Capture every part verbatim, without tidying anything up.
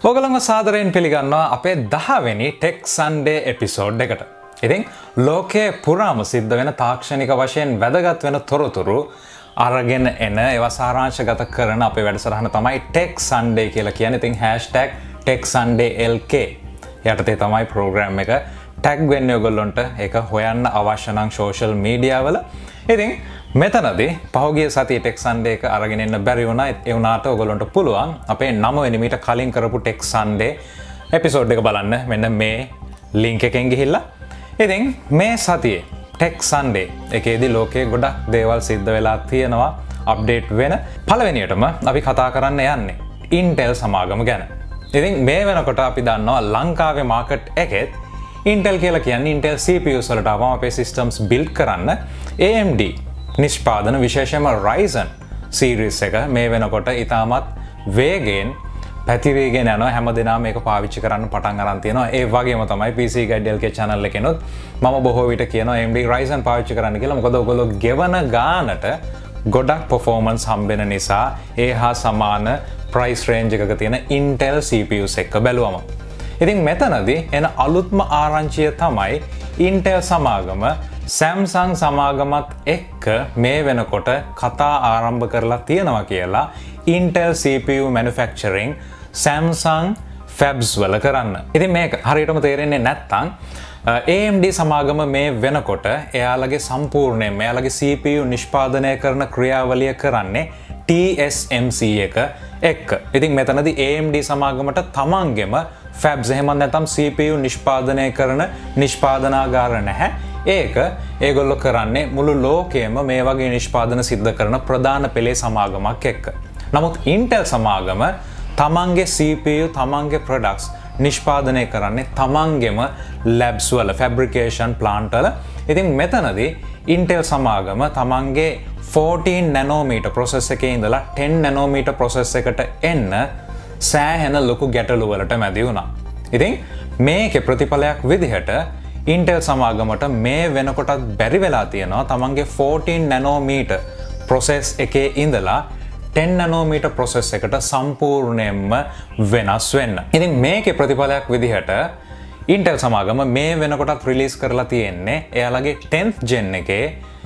ඔයගොල්ලන්ව සාදරයෙන් පිළිගන්නවා අපේ දහවෙනි Tech Sunday episode එකට. ඉතින් ලෝකයේ පුරාම සිද්ධ වෙන තාක්ෂණික වශයෙන් වැදගත් වෙන තොරතුරු අරගෙන එන ඒවා සාරාංශගත කරන අපේ වැඩසටහන තමයි Tech Sunday කියලා කියන්නේ. ඉතින් hashtag Tech Sunday L K යටතේ තමයි program එක tag වෙන්නේ ඔයගොල්ලන්ට. ඒක හොයන්න අවශ්‍ය නම් social media වල. ඉතින් මෙතනදී පහුගිය සතියේ Tech Sunday එක අරගෙන එන්න බැරි වුණා. ඒ වුණාට ඔයගොල්ලන්ට පුළුවන් අපේ නව වෙනි මීට කලින් කරපු Tech Sunday episode එක බලන්න. මෙන්න මේ link එකෙන් ගිහිල්ලා. ඉතින් මේ සතියේ Tech Sunday එකේදී ලෝකයේ ගොඩක් දේවල් සිද්ධ වෙලා තියෙනවා අප්ඩේට් වෙන. පළවෙනියටම අපි කතා කරන්න යන්නේ Intel සමාගම ගැන. ඉතින් මේ වෙනකොට අපි දන්නවා ලංකාවේ මාකට් එකෙත් Intel කියලා කියන්නේ Intel C P Us වලට ආවම අපේ systems build කරන්න A M D නිෂ්පාදන විශේෂයෙන්ම Ryzen series එක මේ වෙනකොට ඉතාමත් වේගයෙන් පැතිරීගෙන යනවා. හැමදෙනාම මේක පාවිච්චි කරන්න පටන් අරන් තියෙනවා. ඒ වගේම තමයි P C Guide L K channel එකෙනොත් මම බොහෝ විට කියනවා A M D Ryzen පාවිච්චි කරන්න කියලා. මොකද ඔයගොල්ලෝ ගෙවන ගානට ගොඩක් performance හම්බෙන නිසා ඒ හා සමාන price range එකක තියෙන Intel C P Us එක බැලුවම. ඉතින් මෙතනදී එන අලුත්ම ආරංචිය තමයි Intel සමාගම Samsung සමාගමත් එක්ක මේ වෙනකොට කතා ආරම්භ කරලා තියෙනවා කියලා Intel C P U manufacturing Samsung fabs වල කරන්න. ඉතින් මේක හරියටම තේරෙන්නේ නැත්නම් A M D සමාගම මේ වෙනකොට එයාලගේ සම්පූර්ණයෙන් එයාලගේ C P U නිෂ්පාදනය කරන ක්‍රියාවලිය කරන්නේ T S M C එක එක්ක. ඉතින් මෙතනදී A M D සමාගමට තමන්ගෙම fabs එහෙම නැත්නම් C P U නිෂ්පාදනය කරන නිෂ්පාදනාගාර නැහැ. ඒක ඒගොල්ලෝ කරන්නේ මුළු ලෝකයේම මේ වගේ නිෂ්පාදන සිද්ධ කරන ප්‍රධාන පෙළේ සමාගමක් එක්ක. නමුත් Intel සමාගම තමන්ගේ C P U තමන්ගේ products නිෂ්පාදනය කරන්නේ තමන්ගේම labs වල fabrication plant වල. ඉතින් මෙතනදී Intel සමාගම තමන්ගේ fourteen nanometer process එකේ ඉඳලා ten nanometer process එකට එන්න සෑහෙන ලොකු ගැටලු වලට මැදි වුණා. ඉතින් මේකේ ප්‍රතිඵලයක් විදිහට Intel සමාගමට මේ වෙනකොටත් බැරි වෙලා තියෙනවා තමන්ගේ fourteen nanometer process එකේ ඉඳලා ten nanometer process එකට සම්පූර්ණයෙන්ම වෙනස් වෙන්න. ඉතින් මේකේ ප්‍රතිඵලයක් විදිහට Intel සමාගම මේ වෙනකොටත් රිලීස් කරලා තියෙන්නේ එයාලගේ tenth gen එකේ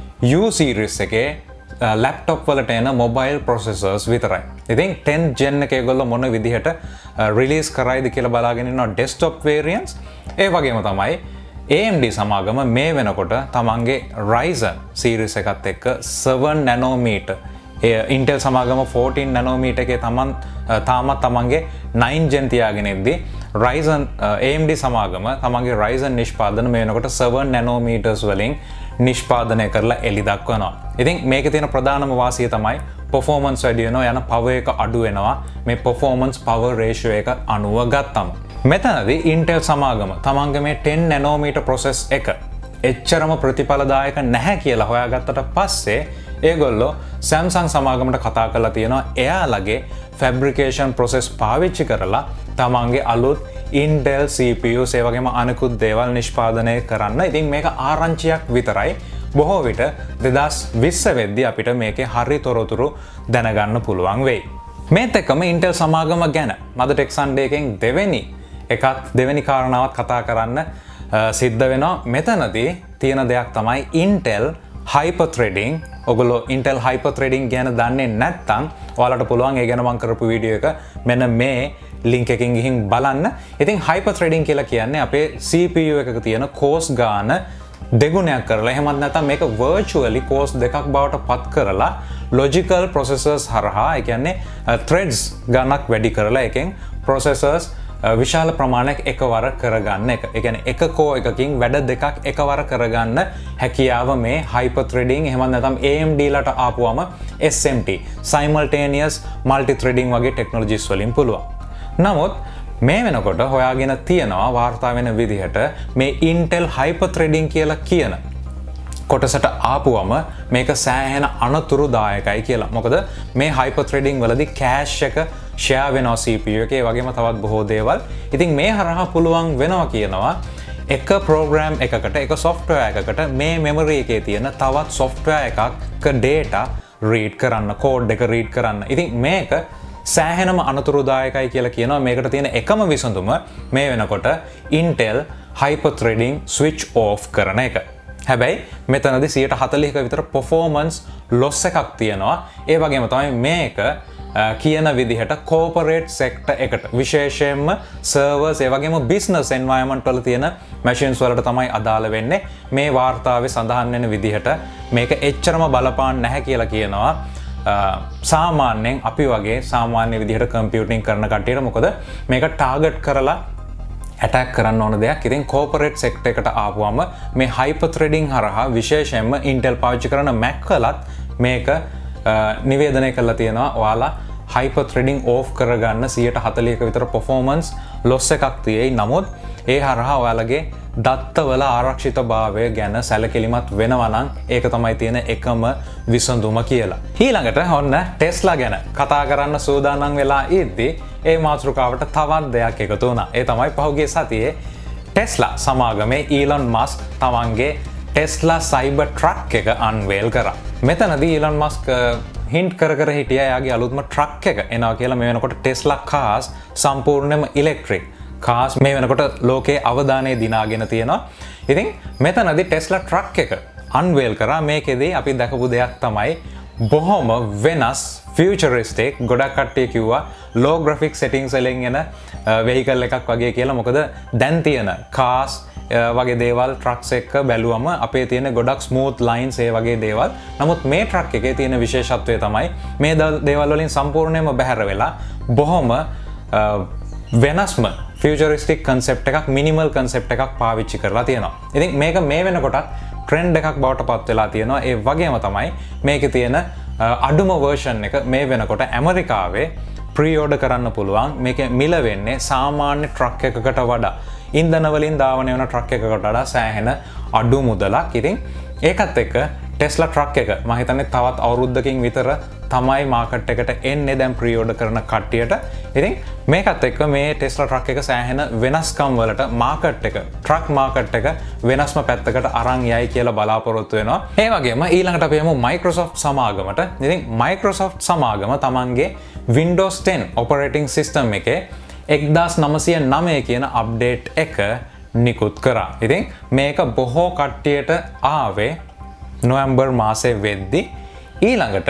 U series එකේ laptop වලට එන mobile processors විතරයි. ඉතින් tenth gen එක ඒගොල්ලෝ මොන විදිහට රිලීස් කරයිද කියලා බලාගෙන ඉන්නවා desktop variants. ඒ වගේම තමයි A M D සමාගම මේ වෙනකොට තමන්ගේ Ryzen series එකත් එක්ක seven nanometer Intel සමාගම fourteen nanometer එකේ තමන් තාමත් තමන්ගේ nine gen තියාගෙන ඉද්දි Ryzen A M D සමාගම තමන්ගේ Ryzen නිෂ්පාදන මේ වෙනකොට seven nanometers වලින් නිෂ්පාදනය කරලා එළි දක්වනවා. ඉතින් මේකේ තියෙන ප්‍රධානම වාසිය තමයි performance වැඩි වෙනවා යන power එක අඩු වෙනවා මේ performance power ratio එක අනුව ගත්තම. මෙතනදී Intel සමාගම තමන්ගේ මේ ten nanometer process එක එච්චරම ප්‍රතිඵලදායක නැහැ කියලා හොයාගත්තට පස්සේ ඒගොල්ලෝ Samsung සමාගමට කතා කරලා තියෙනවා එයාලගේ fabrication process පාවිච්චි කරලා තමන්ගේ අලුත් Intel C P U ඒ වගේම අනිකුත් දේවල් නිෂ්පාදනය කරන්න. ඉතින් මේක ආරංචියක් විතරයි. බොහෝ විට දෙදහස් විස්ස වෙද්දී අපිට මේකේ හරි තොරතුරු දැනගන්න පුළුවන් වෙයි. මේත් එක්කම Intel සමාගම ගැන මද Tech Sunday එකෙන් දෙවෙනි එකත් දෙවෙනි කාරණාවත් කතා කරන්න සිද්ධ වෙනවා. මෙතනදී තියෙන දෙයක් තමයි Intel hyper threading. ඔගොල්ලෝ Intel hyper threading ගැන දන්නේ නැත්නම් ඔයාලට පුළුවන් ඒ ගැන මම කරපු වීඩියෝ එක මෙන්න මේ link එකකින් ගිහින් බලන්න. ඉතින් hyper threading කියලා කියන්නේ අපේ C P U එකක තියෙන cores ගාන දෙගුණයක් කරලා එහෙමත් නැත්නම් මේක virtually cores දෙකක් බවට පත් කරලා logical processors හරහා ඒ කියන්නේ threads ගණක් වැඩි කරලා එකෙන් processors විශාල ප්‍රමාණයක් එකවර කරගන්න එක. ඒ කියන්නේ එක core එකකින් වැඩ දෙකක් එකවර කරගන්න හැකියාව මේ hyper threading එහෙම නැත්නම් A M D ලට ආපුවම S M T simultaneous multi threading වගේ technologies වලින් පුළුවන්. නමුත් මේ වෙනකොට හොයාගෙන තියෙනවා වාර්තා වෙන විදිහට මේ Intel hyper threading කියලා කියන කොටසට ආපුවම මේක සෑහෙන අනතුරුදායකයි කියලා. මොකද මේ hyper threading වලදී cache එක share වෙනවා C P U එකේ වගේම තවත් බොහෝ දේවල්. ඉතින් මේ හරහා පුළුවන් වෙනවා කියනවා එක program එකකට එක software එකකට මේ memory එකේ තියෙන තවත් software එකක data read කරන්න, code එක read කරන්න. ඉතින් මේක සෑහෙනම අනතුරුදායකයි කියලා කියනවා. මේකට තියෙන එකම විසඳුම මේ වෙනකොට Intel hyper-threading switch off කරන එක. හැබැයි මෙතනදී සියයට හතළිහක විතර performance loss එකක් තියෙනවා. ඒ වගේම තමයි මේක කියන විදිහට corporate sector එකට විශේෂයෙන්ම servers ඒ වගේම business environment වල තියෙන machines වලට තමයි අදාළ වෙන්නේ. මේ වාර්තාවේ සඳහන් වෙන විදිහට මේක එච්චරම බලපාන්නේ නැහැ කියලා කියනවා. සාමාන්‍යයෙන් අපි වගේ සාමාන්‍ය විදිහට computing කරන කට්ටියට මොකද මේක target කරලා attack කරන්න ඕන දෙයක්. ඉතින් corporate sector එකට ආපුවම මේ hyper-threading හරහා විශේෂයෙන්ම Intel පාවිච්චි කරන Mac වලත් මේක නිවේදනය කරලා තියෙනවා. ඔයාලා hyper-threading off කරගන්න සියයට හතළිහක විතර performance loss එකක් තියෙයි. නමුත් ඒ හරහා ඔයාලගේ දත්තවල ආරක්ෂිතභාවය ගැන සැලකිලිමත් වෙනවා නම් ඒක තමයි තියෙන එකම විසඳුම කියලා. ඊළඟට ඔන්න Tesla ගැන කතා කරන්න සූදානම් වෙලා ඉද්දි ඒ මාතෘකාවට තවත් දෙයක් එකතු වුණා. ඒ තමයි පහුගිය සතියේ Tesla සමාගමේ Elon Musk තමන්ගේ Tesla Cybertruck එක unveil කරා. මෙතනදී Elon Musk hint කර කර හිටියා යාගේ අලුත්ම truck එක එනවා කියලා. මේ වෙනකොට Tesla cars සම්පූර්ණයෙන්ම electric cars මේ වෙනකොට ලෝකයේ අවධානය දිනාගෙන තියෙනවා. ඉතින් මෙතනදී Tesla truck එක unveil කරා. මේකෙදී අපි දැකපු දෙයක් තමයි බොහොම වෙනස් futuristic ගොඩක් කට්ටිය කිව්වා low graphic settings වලින් එන vehicle එකක් වගේ කියලා. මොකද දැන් තියෙන cars වගේ දේවල් ට්‍රක්ස් එක්ක බැලුවම අපේ තියෙන ගොඩක් ස්මූත් ලයින්ස් ඒ වගේ දේවල්. නමුත් මේ ට්‍රක් එකේ තියෙන විශේෂත්වය තමයි මේ දේවල් වලින් සම්පූර්ණයෙන්ම බැහැර වෙලා බොහොම වෙනස්ම ෆියුචරිස්ටික් කන්සෙප්ට් එකක් මිනිමල් කන්සෙප්ට් එකක් පාවිච්චි කරලා තියෙනවා. ඉතින් මේක මේ වෙනකොටත් ට්‍රෙන්ඩ් එකක් බවට පත් වෙලා තියෙනවා. ඒ වගේම තමයි මේකේ තියෙන අඩුම වර්ෂන් එක මේ වෙනකොට ඇමරිකාවේ ප්‍රී-ඕඩර් කරන්න පුළුවන්. මේකේ මිල වෙන්නේ සාමාන්‍ය ට්‍රක් එකකට වඩා ඉන්ධන වලින් ධාවනය වෙන ට්‍රක් එකකට වඩා සෑහෙන අඩු මුදලක්. ඉතින් ඒකත් එක්ක Tesla truck එක මම හිතන්නේ තවත් අවුරුද්දකින් විතර තමයි මාකට් එකට එන්නේ දැන් ප්‍රී-ඕඩර් කරන කට්ටියට. ඉතින් මේකත් එක්ක මේ Tesla truck එක සෑහෙන වෙනස්කම් වලට මාකට් එක truck මාකට් එක වෙනස්ම පැත්තකට අරන් යයි කියලා බලාපොරොත්තු වෙනවා. ඒ වගේම ඊළඟට අපි යමු Microsoft සමාගමට. ඉතින් Microsoft සමාගම තමන්ගේ Windows ten operating system එකේ එක්දාස් නවසිය නවය කියන අප්ඩේට් එක නිකුත් කරා. ඉතින් මේක බොහෝ කට්ටියට ආවේ නොවැම්බර් මාසයේ වෙද්දි. ඊළඟට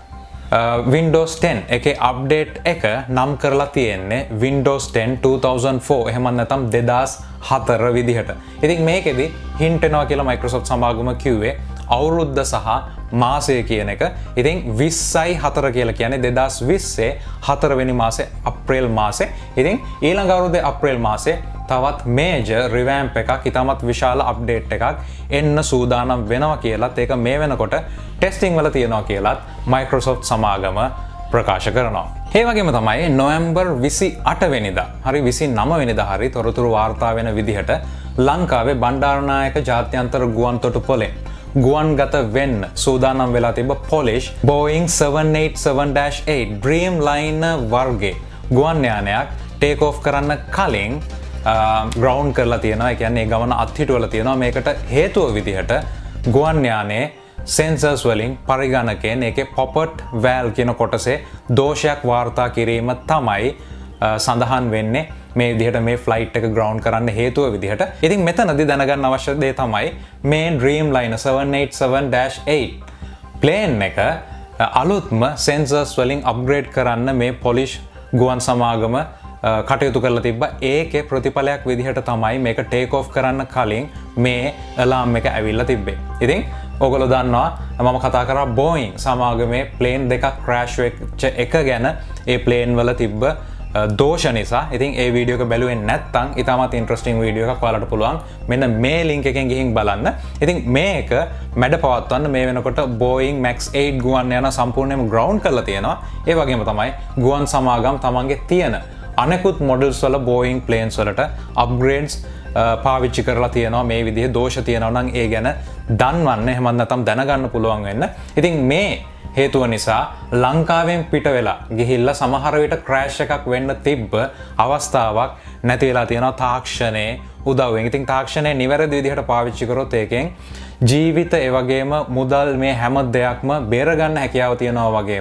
Windows ten එකේ අප්ඩේට් එක නම් කරලා තියෙන්නේ Windows ten two thousand four එහෙම නැත්නම් දෙදාස් හතර විදිහට. ඉතින් මේකෙදි හින්ට් එනවා කියලා Microsoft සමාගම කිව්වේ අවුරුද්ද සහ මාසය කියන එක. ඉතින් විස්සයි හතර කියලා කියන්නේ දෙදාස් විස්සේ හතර වෙනි මාසේ අප්‍රේල් මාසේ. ඉතින් ඊළඟ අවුරුද්දේ අප්‍රේල් මාසේ තවත් මේජර් රිවැම්ප් එකක් ඉතාමත් විශාල අප්ඩේට් එකක් එන්න සූදානම් වෙනවා කියලාත් ඒක මේ වෙනකොට ටෙස්ටිං වල තියෙනවා කියලාත් Microsoft සමාගම ප්‍රකාශ කරනවා. ඒ වගේම තමයි නොවැම්බර් විසි අට වෙනිදා හරි විසි නව වෙනිදා හරි තොරතුරු වාර්තා වෙන විදිහට ලංකාවේ බණ්ඩාරනායක ජාත්‍යන්තර ගුවන් තොටුපළෙන් ගුවන්ගත වෙන්න සූදානම් වෙලා තිබ්බ Polish Boeing seven eighty-seven dash eight Dreamliner වර්ගයේ ගුවන් යානයක් ටේක් ඔෆ් කරන්න කලින් ග්‍රවුන්ඩ් කරලා තියෙනවා. ඒ කියන්නේ ගමන අත්හිටුවලා තියෙනවා. මේකට හේතුව විදිහට ගුවන් යානයේ සෙන්සර්ස් වලින් පරිගණකයෙන් ඒකේ පොපට් වැල් කියන කොටසේ දෝෂයක් වාර්තා කිරීම තමයි සඳහන් වෙන්නේ මේ විදිහට මේ ෆ්ලයිට් එක ග්‍රවුන්ඩ් කරන්න හේතුව විදිහට. ඉතින් මෙතනදී දැනගන්න අවශ්‍ය දේ තමයි මේ Dreamliner seven eighty-seven dash eight plane එක අලුත්ම සෙන්සර්ස් වලින් අප්ග්‍රේඩ් කරන්න මේ Polish ගුවන් සමාගම කටයුතු කරලා තිබ්බා. ඒකේ ප්‍රතිඵලයක් විදිහට තමයි මේක ටේක් ඔෆ් කරන්න කලින් මේ අලාර්ම් එක ඇවිල්ලා තිබ්බේ. ඉතින් ඔයගොල්ලෝ දන්නවා මම කතා කරා Boeing සමාගමේ ප්ලේන් දෙකක් ක්‍රෑෂ් වෙච්ච එක ගැන ඒ ප්ලේන් වල තිබ්බ දෝෂ නිසා. ඉතින් ඒ වීඩියෝ එක බැලුවේ නැත්නම් ඉතාමත් ඉන්ටරෙස්ටිං වීඩියෝ එකක් ඔයාලට පුළුවන් මෙන්න මේ ලින්ක් එකෙන් ගිහින් බලන්න. ඉතින් මේක මැඩ පවත්වන්න මේ වෙනකොට Boeing Max eight ගුවන් යාන සම්පූර්ණයෙන්ම ග්‍රවුන්ඩ් කරලා තියෙනවා. ඒ වගේම තමයි ගුවන් සමාගම් තමන්ගේ තියෙන අනෙකුත් මොඩල්ස් වල Boeing planes වලට upgrades පාවිච්චි කරලා තියෙනවා. මේ විදිහේ දෝෂ තියෙනවා නම් ඒ ගැන දන්වන්න එහෙම නැත්නම් දැනගන්න පුළුවන් වෙන්න. ඉතින් මේ හේතුව නිසා ලංකාවෙන් පිට වෙලා ගිහිල්ලා සමහර විට ක්‍රෑෂ් එකක් වෙන්න තිබ්බ අවස්ථාවක් නැති වෙලා තියෙනවා තාක්ෂණයේ උදව්වෙන්. ඉතින් තාක්ෂණය නිවැරදි විදිහට පාවිච්චි කරොත් ඒකෙන් ජීවිත ඒ වගේම මුදල් මේ හැම දෙයක්ම බේරගන්න හැකියාව තියෙනවා වගේම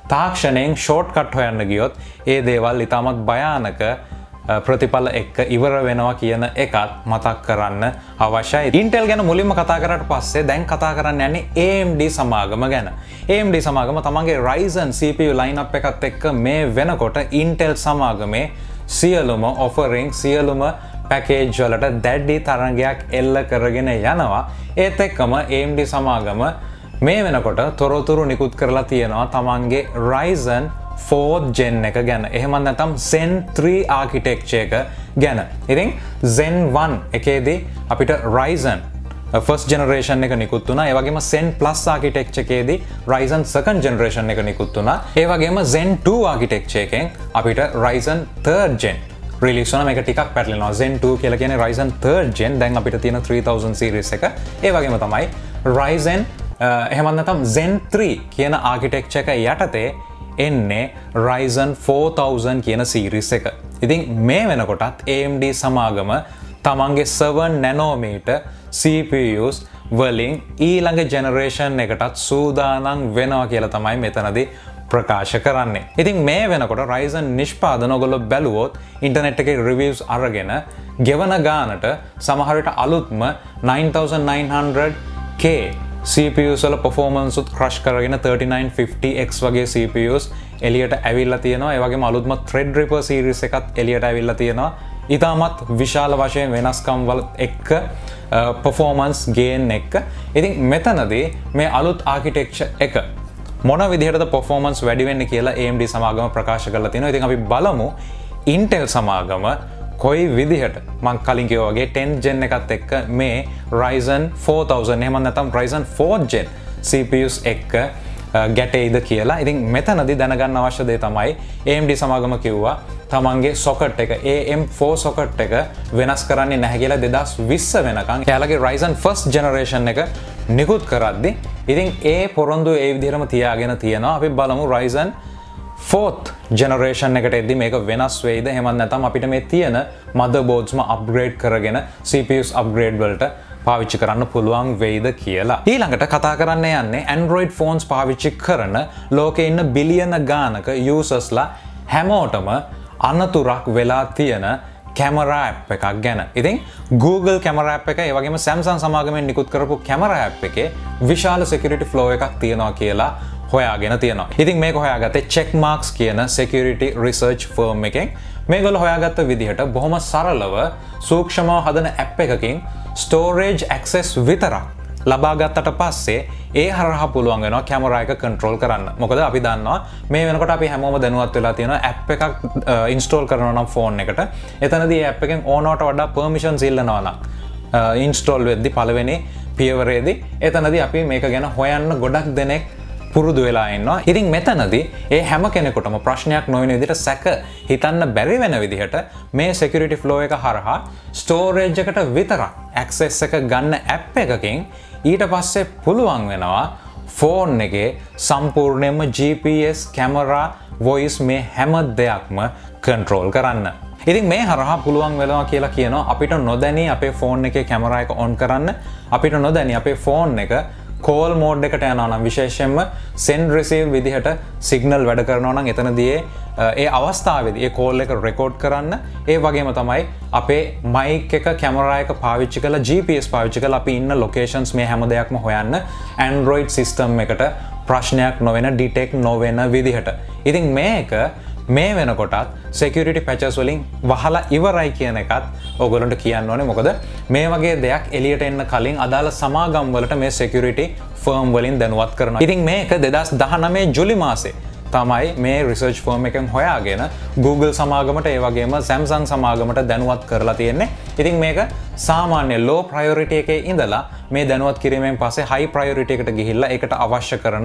තාක්ෂණයෙන් ෂෝට්කට් හොයන්න ගියොත් ඒ දේවල් ඉතාමත් භයානක ප්‍රතිඵල එක්ක ඉවර වෙනවා කියන එකත් මතක් කරන්න අවශ්‍යයි. Intel ගැන මුලින්ම කතා කරාට පස්සේ දැන් කතා කරන්න යන්නේ A M D සමාගම ගැන. A M D සමාගම තමන්ගේ Ryzen C P U lineup එකත් එක්ක මේ වෙනකොට Intel සමාගමේ සියලුම offering සියලුම package වලට දැඩි තරඟයක් එල්ල කරගෙන යනවා. ඒත් එක්කම A M D සමාගම මේ වෙනකොට තොරතුරු නිකුත් කරලා තියෙනවා තමන්ගේ Ryzen fourth gen එක ගැන. එහෙම නැත්නම් Zen three architecture එක ගැන. ඉතින් Zen one එකේදී අපිට Ryzen first generation එක නිකුත් වුණා. ඒ වගේම Zen plus architecture එකේදී Ryzen second generation එක නිකුත් වුණා. ඒ වගේම Zen two architecture එකෙන් අපිට Ryzen third gen release වුණා. මේක ටිකක් පැටලෙනවා. Zen two කියලා කියන්නේ Ryzen third gen. දැන් අපිට තියෙන three thousand series එක. ඒ වගේම තමයි Ryzen එහෙම නැත්නම් Zen three කියන architecture එක යටතේ එන්නේ Ryzen four thousand කියන series එක. ඉතින් මේ වෙනකොටත් A M D සමාගම තමන්ගේ seven nanometer C P Us වලින් ඊළඟ generation එකටත් සූදානම් වෙනවා කියලා තමයි මෙතනදී ප්‍රකාශ කරන්නේ. ඉතින් මේ වෙනකොට Ryzen නිෂ්පාදන ඔයගොල්ලෝ බැලුවොත් ඉන්ටර්නෙට් එකේ reviews අරගෙන ගෙවන ගානට සමහර විට අලුත්ම nine thousand nine hundred K C P Us වල performance උත් crush කරගෙන thirty-nine fifty X වගේ C P Us එළියට ඇවිල්ලා තියෙනවා. ඒ වගේම අලුත්ම Threadripper series එකත් එළියට ඇවිල්ලා තියෙනවා. ඉතාමත් විශාල වශයෙන් වෙනස්කම් වල එක්ක performance gain එක්ක. ඉතින් මෙතනදී මේ අලුත් architecture එක මොන විදිහටද performance වැඩි වෙන්නේ කියලා A M D සමාගම ප්‍රකාශ කරලා තියෙනවා. ඉතින් අපි බලමු Intel සමාගම කොයි විදිහට මං කලින් කිව්වා වගේ tenth gen එකත් එක්ක මේ Ryzen four thousand එහෙම නැත්නම් Ryzen fourth gen C P Us එක්ක ගැටෙයිද කියලා. ඉතින් මෙතනදී දැනගන්න අවශ්‍ය දේ තමයි A M D සමාගම කිව්වා තමන්ගේ socket එක A M four socket එක වෙනස් කරන්නේ නැහැ කියලා twenty twenty වෙනකන් එයාලගේ Ryzen first generation එක නිකුත් කරද්දී ඉතින් ඒ පොරොන්දු ඒ විදිහටම තියාගෙන තියෙනවා. අපි බලමු Ryzen fourth generation එකට එද්දි මේක වෙනස් වෙයිද එහෙම නැත්නම් අපිට මේ තියෙන motherboardsම upgrade කරගෙන C P Us upgrade වලට පාවිච්චි කරන්න පුළුවන් වෙයිද කියලා. ඊළඟට කතා කරන්න යන්නේ Android phones පාවිච්චි කරන ලෝකේ ඉන්න බිලියන ගානක usersලා හැමෝටම අනතුරක් වෙලා තියෙන camera app එකක් ගැන. ඉතින් Google camera app එක ඒ වගේම Samsung සමාගමෙන් නිකුත් කරපු camera app එකේ විශාල security flaw එකක් තියෙනවා කියලා හොයාගෙන තියෙනවා. ඉතින් මේක හොයාගත්තේ Checkmarks කියන security research firm එකෙන්. මේගොල්ලෝ හොයාගත්ත විදිහට බොහොම සරලව සූක්ෂමව හදන app එකකින් storage access විතරක් ලබා ගත්තට පස්සේ ඒ හරහා පුළුවන් වෙනවා කැමරා එක control කරන්න. මොකද අපි දන්නවා මේ වෙනකොට අපි හැමෝම දැනුවත් වෙලා තියෙනවා app එකක් install කරනවා නම් phone එකට. එතනදී ඒ app එකෙන් ඕනවට වඩා permissions ඉල්ලනවා නම් install වෙද්දී පළවෙනි පියවරේදී එතනදී අපි මේක ගැන හොයන්න ගොඩක් දෙනෙක් පුරුදු වෙලා ඉන්නවා. ඉතින් මෙතනදී ඒ හැම කෙනෙකුටම ප්‍රශ්නයක් නොවන විදිහට සැක හිතන්න බැරි වෙන විදිහට මේ security flow එක හරහා storage එකට විතරක් access එක ගන්න app එකකින් ඊට පස්සේ පුළුවන් වෙනවා phone එකේ සම්පූර්ණයෙන්ම G P S camera voice මේ හැම දෙයක්ම control කරන්න. ඉතින් මේ හරහා පුළුවන් වෙනවා කියලා කියනවා අපිට නොදැනී අපේ phone එකේ camera එක on කරන්න, අපිට නොදැනී අපේ phone එක call mode එකට යනවා නම් විශේෂයෙන්ම send receive විදිහට signal වැඩ කරනවා නම් එතනදී ඒ අවස්ථාවේදී ඒ call එක record කරන්න, ඒ වගේම තමයි අපේ mic එක camera එක පාවිච්චි කරලා G P S පාවිච්චි කරලා අපි ඉන්න locations මේ හැම දෙයක්ම හොයන්න Android system එකට ප්‍රශ්නයක් නොවන detect නොවන විදිහට. ඉතින් මේක මේ වෙනකොටත් security patches වලින් වහලා ඉවරයි කියන එකත් ඔයගොල්ලන්ට කියන්න ඕනේ. මොකද මේ වගේ දෙයක් එළියට එන්න කලින් අදාළ සමාගම් වලට මේ security firm වලින් දැනුවත් කරනවා. ඉතින් මේක twenty nineteen ජුලි මාසේ තමයි මේ research firm එකෙන් හොයාගෙන Google සමාගමට ඒ වගේම Samsung සමාගමට දැනුවත් කරලා තියෙන්නේ. ඉතින් මේක සාමාන්‍ය low priority එකේ ඉඳලා මේ දැනුවත් කිරීමෙන් පස්සේ high priority එකට ගිහිල්ලා ඒකට අවශ්‍ය කරන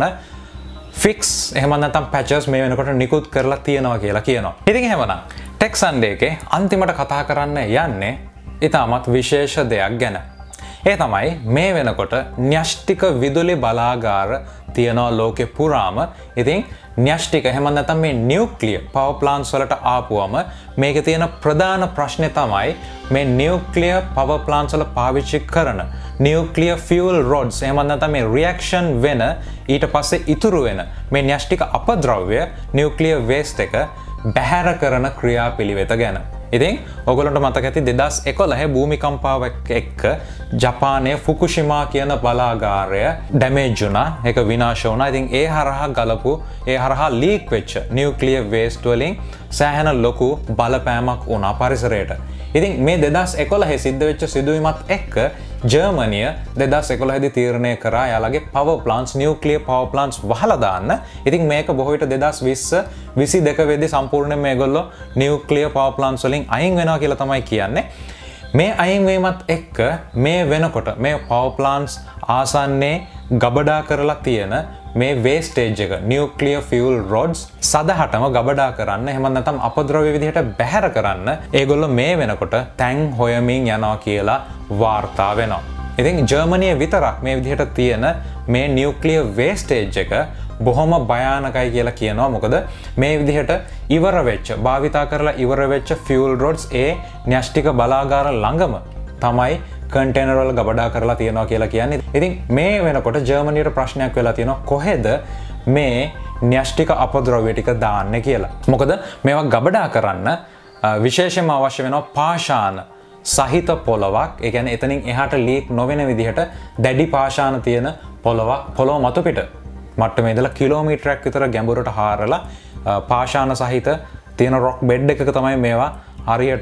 fix එහෙම නැත්නම් patches මේ වෙනකොට නිකුත් කරලා තියෙනවා කියලා කියනවා. ඉතින් එහෙමනම් Tech Sunday එකේ අන්තිමට කතා කරන්න යන්නේ ඉතාමත් විශේෂ දෙයක් ගැන. ඒ තමයි මේ වෙනකොට න්‍යෂ්ටික විදුලි බලාගාර තියෙනවා ලෝකෙ පුරාම. ඉතින් න්‍යෂ්ටික එහෙම නැත්නම් මේ නියුක්ලියර් පවර් ප්ලාන්ට්ස් වලට ආපුවම මේකේ තියෙන ප්‍රධාන ප්‍රශ්නේ තමයි මේ නියුක්ලියර් පවර් ප්ලාන්ට්ස් වල පාවිච්චි කරන නියුක්ලියර් ෆියුල් රොඩ්ස් එහෙම නැත්නම් මේ රියැක්ෂන් වෙන ඊට පස්සේ ඉතුරු වෙන මේ න්‍යෂ්ටික අපද්‍රව්‍ය නියුක්ලියර් වේස්ට් එක බැහැර කරන ක්‍රියාපිළිවෙත ගැන. ඉතින් ඔයගොල්ලන්ට මතක ඇති දෙදහස් එකොළහ භූමිකම්පාවක් එක්ක ජපානයේ ෆුකුෂිමා කියන බලාගාරය ඩැමේජ් වුණා. ඒක විනාශ වුණා. ඉතින් ඒ හරහා ගලපු ඒ හරහා ලීක් වෙච්ච නියුක්ලියර් වේස්ට් වලින් සෑහෙන ලොකු බලපෑමක් වුණා පරිසරයට. ඉතින් මේ දෙදහස් එකොළහ සිද්ධ වෙච්ච සිදුවීමත් එක්ක ජර්මනිය දෙදහස් එකොළහ දී තීරණය කරා යාලගේ power plants nuclear power plants වහලා දාන්න. ඉතින් මේක බොහෝ විට දෙදහස් විස්ස විසිදෙක වෙද්දී සම්පූර්ණයෙන් මේගොල්ලෝ නියුක්ලියර් පවර් ප්ලාන්ට්ස් වලින් අයින් වෙනවා කියලා තමයි කියන්නේ. මේ අයින් වීමත් එක්ක මේ වෙනකොට මේ පවර් ප්ලාන්ට්ස් ආසන්නයේ ගබඩා කරලා තියෙන මේ වේස්ටේජ් එක නියුක්ලියර් ෆියුල් රොඩ්ස් සදහටම ගබඩා කරන්න එහෙම නැත්නම් අපද්‍රව්‍ය විදිහට බැහැර කරන්න ඒගොල්ලෝ මේ වෙනකොට තැන් හොයමින් යනවා කියලා වාර්තා වෙනවා. ඉතින් ජර්මනිය විතරක් මේ විදිහට තියෙන මේ නියුක්ලියර් වේස්ටේජ් එක බොහොම භයානකයි කියලා කියනවා. මොකද මේ විදිහට ඉවර වෙච්ච භාවිතා කරලා ඉවර වෙච්ච ෆියුල් රොඩ්ස් ඒ න්‍යෂ්ටික බලාගාර ළඟම තමයි කන්ටේනර් වල ගබඩා කරලා තියනවා කියලා කියන්නේ. ඉතින් මේ වෙනකොට ජර්මනියට ප්‍රශ්නයක් වෙලා තියෙනවා කොහෙද මේ න්‍යෂ්ටික අපද්‍රව්‍ය ටික දාන්නේ කියලා. මොකද මේවා ගබඩා කරන්න විශේෂයෙන්ම අවශ්‍ය වෙනවා පාෂාණ සහිත පොළවක්. ඒ කියන්නේ එතනින් එහාට ලීක් නොවන විදිහට දැඩි පාෂාණ තියෙන පොළවක් පොළොව මතු පිට මට්ටමේ ඉඳලා කිලෝමීටරයක් විතර ගැඹුරට හාරලා පාෂාණ සහිත තියෙන රොක් බෙඩ් එකක තමයි මේවා හරියට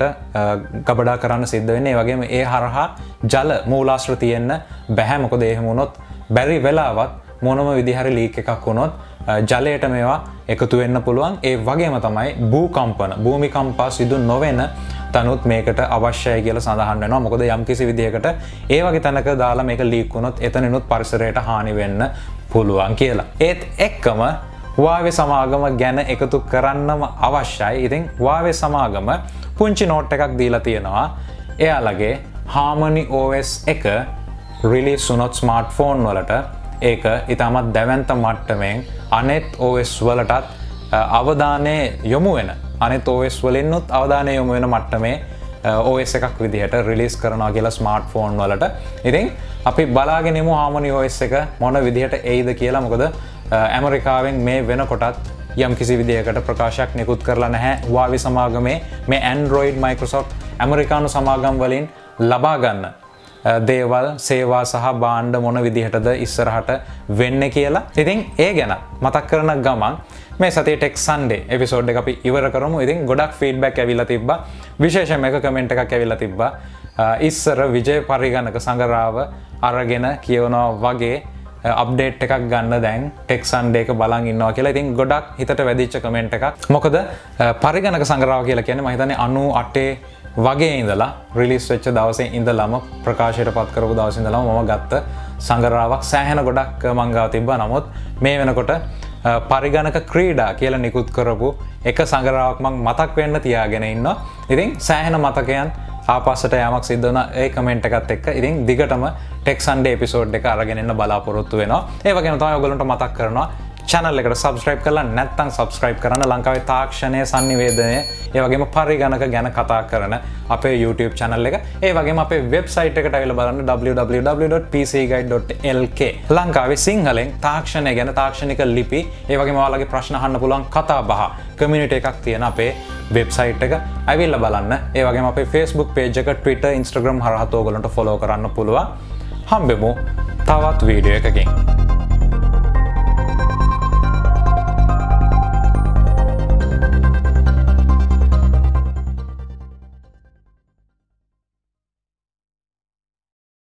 ගබඩා කරන්න සිද්ධ වෙන්නේ. ඒ වගේම ඒ හරහා ජල මූලාශ්‍ර තියෙන්න බෑ. මොකද එහෙම වුණොත් බැරි වෙලාවත් මොනම විදිහ හරි ලීක් එකක් වුණොත් ජලයට මේවා එකතු වෙන්න පුළුවන්. ඒ වගේම තමයි භූකම්පන භූමිකම්පා සිදු නොවන තනුත් මේකට අවශ්‍යයි කියලා සඳහන් වෙනවා. මොකද යම්කිසි විදිහකට ඒ වගේ තැනක දාලා මේක ලීක් වුණොත් එතනිනුත් පරිසරයට හානි වෙන්න පුළුවන් කියලා. ඒත් එක්කම වාවේ සමාගම ගැන එකතු කරන්නම අවශ්‍යයි. ඉතින් වාවේ සමාගම පුංචි නෝට් එකක් දීලා තියෙනවා. එයාලගේ Harmony O S එක රිලීස් වුණොත් ස්මාර්ට්ෆෝන් වලට ඒක ඉතාමත් දැවැන්ත මට්ටමින් අනෙත් O S වලටත් අවධානය යොමු වෙන අනෙත් O S වලින්නුත් අවධානය යොමු වෙන මට්ටමේ O S එකක් විදිහට රිලීස් කරනවා කියලා ස්මාර්ට්ෆෝන් වලට. ඉතින් අපි බලාගෙන ඉමු Harmony O S එක මොන විදිහට එයිද කියලා. මොකද ඇමරිකාවෙන් මේ වෙනකොටත් යම් කිසි විදිහකට ප්‍රකාශයක් නිකුත් කරලා නැහැ. වාවි සමාගමේ මේ Android Microsoft ඇමරිකානු සමාගම් වලින් ලබා ගන්න දේවල් සේවා සහ භාණ්ඩ මොන විදිහටද ඉස්සරහට වෙන්නේ කියලා. ඉතින් ඒ ගැන මතක් කරන ගමන් මේ සතියේ ටෙක් සන්ඩේ එපිසෝඩ් එක අපි ඉවර කරමු. ඉතින් ගොඩක් ෆීඩ්බැක් ඇවිල්ලා තිබ්බා. විශේෂයෙන්ම එක කමෙන්ට් එකක් ඇවිල්ලා තිබ්බා. ඉස්සර විජය පරිගණක සංගරාව අරගෙන කියවනවා වගේ අප්ඩේට් එකක් ගන්න දැන් ටෙක් සන්ඩේ එක බලන් ඉන්නවා කියලා. ඉතින් ගොඩක් හිතට වැදිච්ච කමෙන්ට් එකක්. මොකද පරිගණක සංගරාව කියලා කියන්නේ මම හිතන්නේ අනූ අටේ වගේ ඉඳලා රිලීස් වෙච්ච දවසේ ඉඳලම ප්‍රකාශයට පත් කරපු දවසේ ඉඳලම මම ගත්ත සංගරාවක් සෑහෙන ගොඩක් මං ගාව තිබ්බා. නමුත් මේ වෙනකොට පරිගණක ක්‍රීඩා කියලා නිකුත් කරපු එක සංගරාවක් මං මතක් වෙන්න තියාගෙන ඉන්නවා. ඉතින් සෑහෙන මතකයන් ආපස්සට යාමක් සිද්ධ වුණා ඒ කමෙන්ට් එකත් එක්ක. ඉතින් දිගටම ටෙක් සන්ඩේ එපිසෝඩ් එක අරගෙන එන්න බලාපොරොත්තු වෙනවා. ඒ වගේම තමයි ඔයගොල්ලන්ට මතක් කරනවා channel එකට subscribe කරලා නැත්නම් subscribe කරන්න. ලංකාවේ තාක්ෂණය සංනිවේදනය ඒ වගේම පරිගණක ගැන කතා කරන අපේ YouTube channel එක. ඒ වගේම අපේ website එකට අවිල බලන්න w w w dot p c guide dot l k. ලංකාවේ සිංහලෙන් තාක්ෂණය ගැන තාක්ෂණික ලිපි ඒ වගේම ඔයාලගේ ප්‍රශ්න අහන්න පුළුවන් කතා බහ community එකක් තියෙන අපේ website එක අවිල බලන්න. ඒ වගේම අපේ Facebook page එක Twitter Instagram හරහා ඔයගොල්ලන්ට follow කරන්න පුළුවන්. හම්බෙමු තවත් වීඩියෝ එකකින්.